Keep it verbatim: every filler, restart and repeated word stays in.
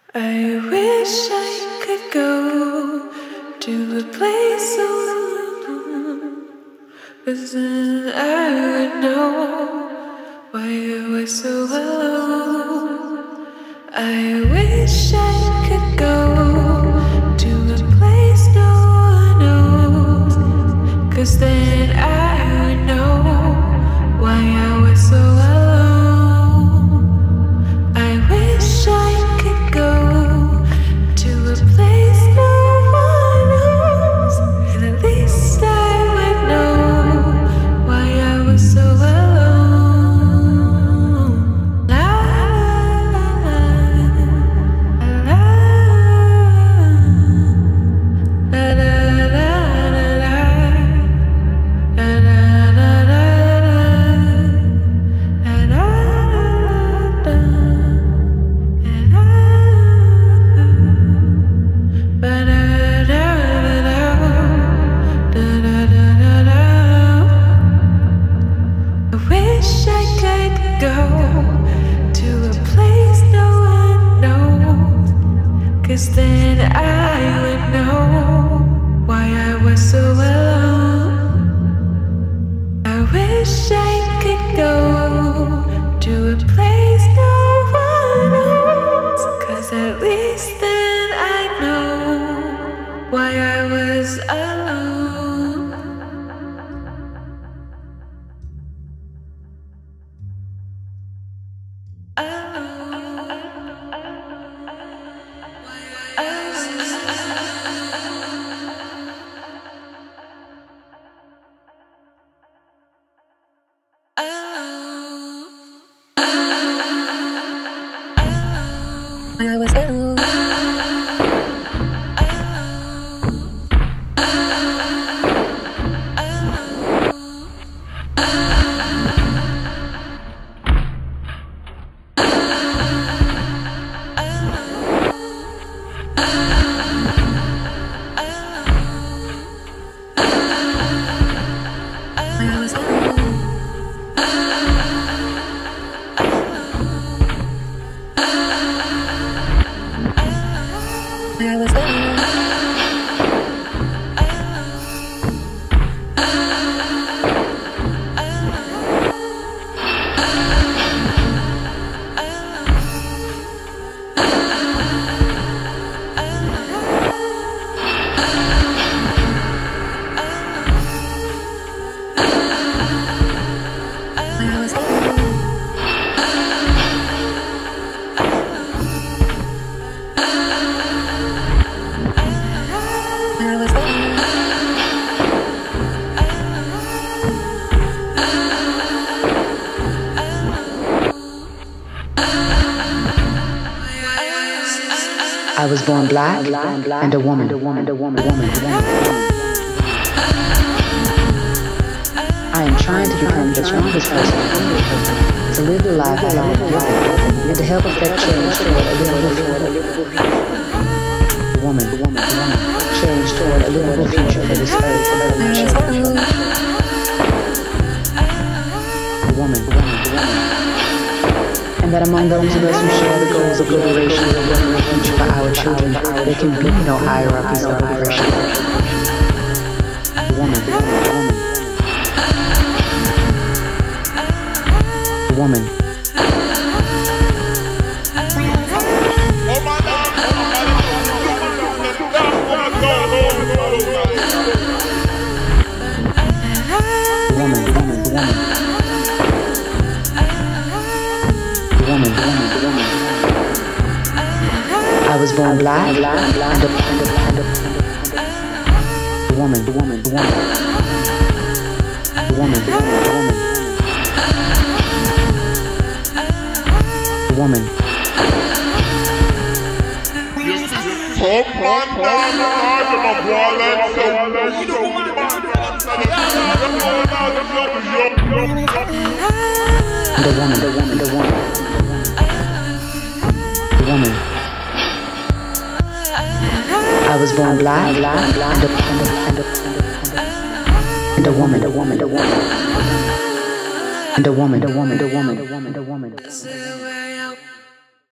I wish I could go to a place alone, 'cause then I would know why you were so alone. I wish I could go to a place no one knows, 'cause then I would know why I was so alone. I wish I could go to a place no one knows, and at least I would know why I was so alone. La la la la la la la la la la la. Cause then I would know why I was so alone. I wish I could go to a place no one knows, 'cause at least then I'd know why I was alone. I was alone. I was born black and a woman, a woman, a woman, a woman, a woman. I am trying to become the strongest person, to live the life I long for, and to help affect change toward a livable future. A woman, a woman, a woman, change toward a livable future for this earth and for my children. A woman, a woman, a woman. And that among those of us who share the goals of liberation and a livable future for our children, there can be no hierarchies of oppression. A woman, a woman, a woman. A woman. Woman, woman, woman. I was born black and a, and a, and a, a woman, a woman, a woman. A woman, a woman, a woman. A woman. And a woman, a woman, a woman. Woman. I was born black and a, and a, and a, and a woman, a woman, a woman, and a woman, a woman, a woman, a woman, a woman.